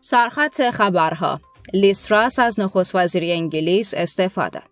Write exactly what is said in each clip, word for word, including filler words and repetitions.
سرخط خبرها: لیز تراس از نخست وزیری انگلیس استعفا داد.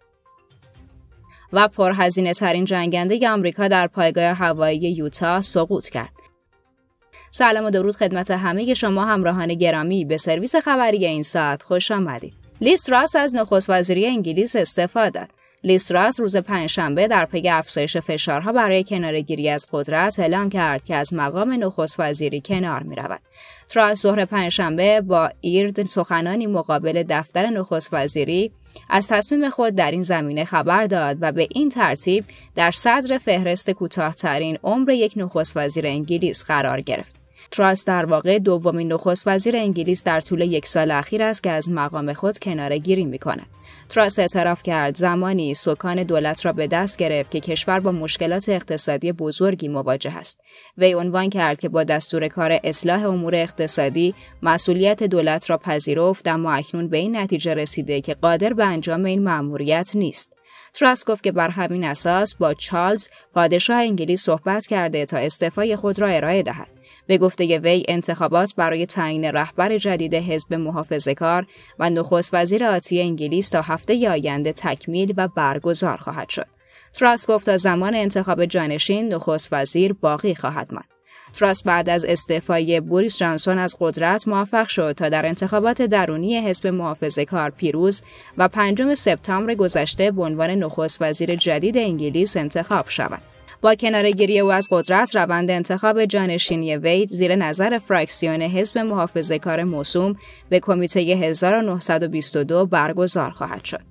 و پرهزینه ترین جنگنده آمریکا در پایگاه هوایی یوتا سقوط کرد. سلام و درود خدمت همه شما همراهان گرامی، به سرویس خبری این ساعت خوش آمدید. لیز تراس از نخست وزیری انگلیس استعفا داد. لیز تراس روز پنجشنبه در پی افزایش فشارها برای کناره‌گیری از قدرت اعلام کرد که از مقام نخست وزیری کنار می‌رود. تراس ظهر پنجشنبه با ایرد سخنانی مقابل دفتر نخست وزیری از تصمیم خود در این زمینه خبر داد و به این ترتیب در صدر فهرست کوتاه‌ترین عمر یک نخست وزیر انگلیس قرار گرفت. تراس در واقع دومین نخست وزیر انگلیس در طول یک سال اخیر است که از مقام خود کناره‌گیری می‌کند. تراس اعتراف کرد زمانی سکان دولت را به دست گرفت که کشور با مشکلات اقتصادی بزرگی مواجه است. وی عنوان کرد که با دستور کار اصلاح امور اقتصادی مسئولیت دولت را پذیرفت، اما اکنون به این نتیجه رسیده که قادر به انجام این مأموریت نیست. تراس گفت که بر همین اساس با چارلز پادشاه انگلیس صحبت کرده تا استعفای خود را ارائه دهد. به گفته وی انتخابات برای تعیین رهبر جدید حزب محافظه‌کار و نخست وزیر آتی انگلیس تا هفته آینده تکمیل و برگزار خواهد شد. تراس گفت تا زمان انتخاب جانشین نخست وزیر باقی خواهد ماند. تراس بعد از استعفای بوریس جانسون از قدرت موفق شد تا در انتخابات درونی حزب محافظه‌کار پیروز و پنجم سپتامبر گذشته به عنوان نخست وزیر جدید انگلیس انتخاب شود. با کناره‌گیری او از قدرت، روند انتخاب جانشینی وی زیر نظر فراکسیون حزب محافظه‌کار موسوم به کمیته هزار و نهصد و بیست و دو برگزار خواهد شد.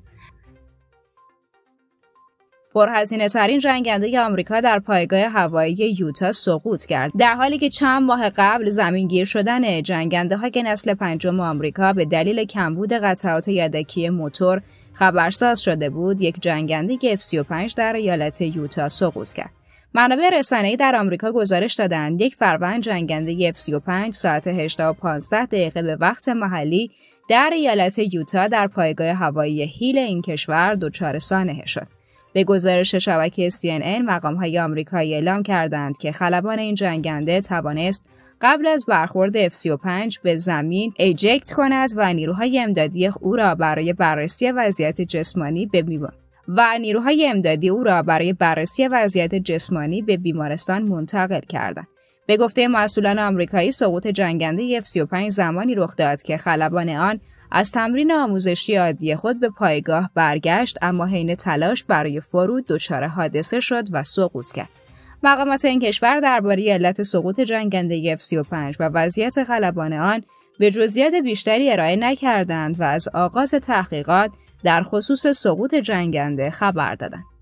پرهزینه ترین جنگنده آمریکا در پایگاه هوایی یوتا سقوط کرد، در حالی که چند ماه قبل زمینگیر شدن جنگنده‌های نسل پنجم آمریکا به دلیل کمبود قطعات یدکی موتور خبرساز شده بود. یک جنگنده اف سی و پنج در ایالت یوتا سقوط کرد. منابع رسانه‌ای در آمریکا گزارش دادند یک فروند جنگنده اف سی و پنج ساعت هجده و پانزده دقیقه به وقت محلی در ایالت یوتا در پایگاه هوایی هیل این کشور دچار سانحه شد. به گزارش شبکه سی ان ان، مقام‌های آمریکایی اعلام کردند که خلبان این جنگنده توانست قبل از برخورد اف سی و پنج به زمین ایجکت کند و نیروهای امدادی او را برای بررسی وضعیت جسمانی به بیمار و نیروهای امدادی او را برای بررسی وضعیت جسمانی به بیمارستان منتقل کردند. به گفته مسئولان آمریکایی، سقوط جنگنده اف سی و پنج زمانی رخ داد که خلبان آن از تمرین آموزشی عادی خود به پایگاه برگشت، اما حین تلاش برای فرود دچار حادثه شد و سقوط کرد. مقامات این کشور درباره علت سقوط جنگنده اف سی و پنج و وضعیت خلبان آن به جزئیات بیشتری ارائه نکردند و از آغاز تحقیقات در خصوص سقوط جنگنده خبر دادند.